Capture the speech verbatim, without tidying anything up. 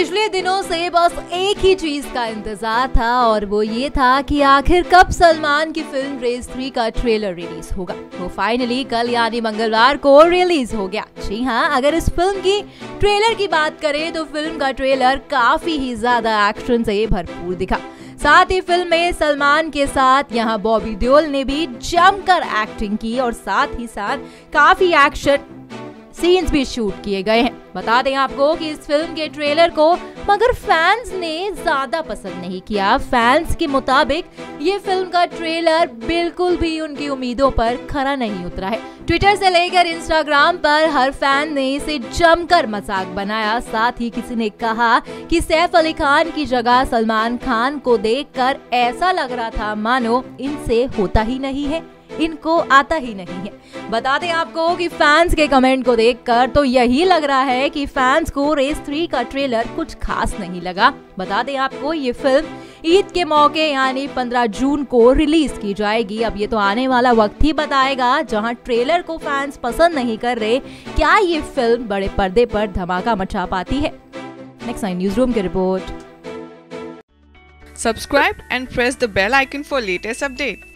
पिछले दिनों से बस एक ही चीज का इंतजार था और वो ये था कि आखिर कब सलमान की फिल्म रेस थ्री का ट्रेलर रिलीज होगा। वो फाइनली कल यानी मंगलवार को रिलीज हो गया। जी हाँ, अगर इस फिल्म की ट्रेलर की बात करें तो फिल्म का ट्रेलर काफी ही ज्यादा एक्शन से भरपूर दिखा। साथ ही फिल्म में सलमान के साथ यहाँ बॉबी देओल ने भी जमकर एक्टिंग की और साथ ही साथ काफी एक्शन सीन्स भी शूट किए गए हैं। बता दें आपको कि इस फिल्म के ट्रेलर को मगर फैंस ने ज्यादा पसंद नहीं किया। फैंस के मुताबिक ये फिल्म का ट्रेलर बिल्कुल भी उनकी उम्मीदों पर खरा नहीं उतरा है। ट्विटर से लेकर इंस्टाग्राम पर हर फैन ने इसे जमकर मजाक बनाया। साथ ही किसी ने कहा कि सैफ अली खान की जगह सलमान खान को देखकर ऐसा लग रहा था मानो इनसे होता ही नहीं है, इनको आता ही नहीं है। बता दें आपको कि फैंस के कमेंट को देखकर तो यही लग रहा है कि फैंस को रेस थ्री का ट्रेलर कुछ खास नहीं लगा। बता दें आपको ये फिल्म ईद के मौके यानी पंद्रह जून को रिलीज की जाएगी। अब ये तो आने वाला वक्त ही बताएगा। जहां ट्रेलर को फैंस पसंद नहीं कर रहे, क्या ये फिल्म बड़े पर्दे पर धमाका मचा पाती है? नेक्स्ट नाइन न्यूज रूम की रिपोर्ट। Subscribe and press the bell icon for latest update.